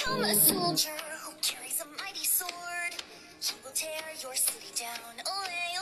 am a soldier who carries a mighty sword. He will tear your city down. Olay,